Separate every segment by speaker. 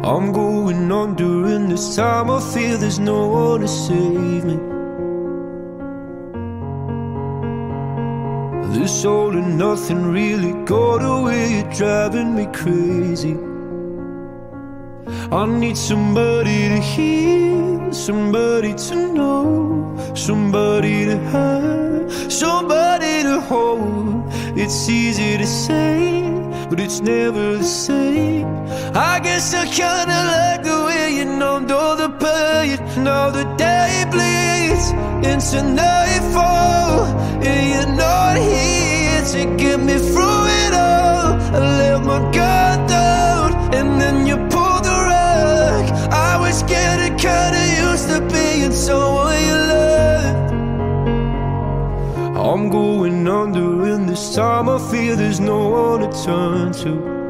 Speaker 1: I'm going on during this time. I feel there's no one to save me. This all and nothing really got away. You're driving me crazy. I need somebody to hear, somebody to know, somebody to have, somebody to hold. It's easy to say, but it's never the same. I guess I kinda like the way you numbed all the pain. Now the day bleeds into nightfall, and you're not here to get me through it all. I let my guard down, and then you pulled the rug. I was getting kinda used to being someone you loved. I'm going under, and this time I feel there's no one to turn to.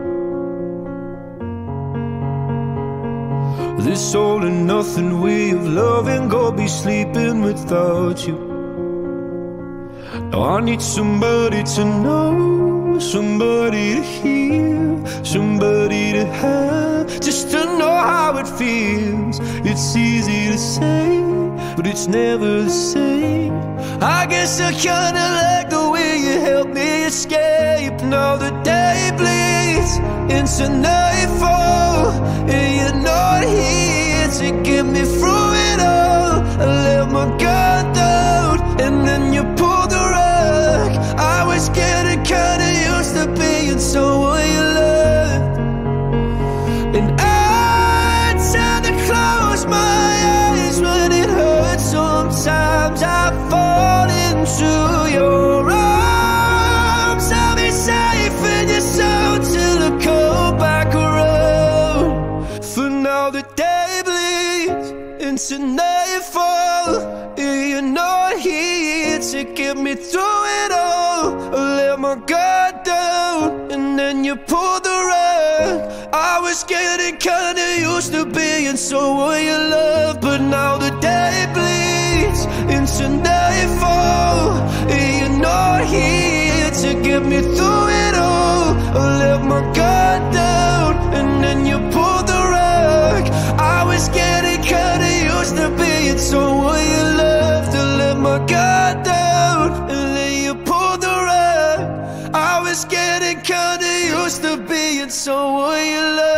Speaker 1: This all and nothing way of loving, gonna be sleeping without you. Now I need somebody to know, somebody to hear, somebody to have, just to know how it feels. It's easy to say, but it's never the same. I guess I kinda like the way you help me escape. Now the day bleeds into nightfall, and you're not here to get me through it all. I let my guard down, and then you pulled the rug. I was getting kinda used to being someone you loved. And I tend to close my eyes when it hurts. Sometimes I fall into your arms. I'll be safe in your soul till I come back around. For now the day bleeds into nightfall, and you're not here to get me through it all. I let my guard down, and then you pulled the rug. I was getting kinda used to being someone you love, but now the day bleeds into nightfall, and you're not here to get me through it all. I let my guard down, and then you pulled the rug. I was getting kinda used to being someone you loved. I let my guard down, and then you pulled the rug. I was getting kinda used to being someone you loved.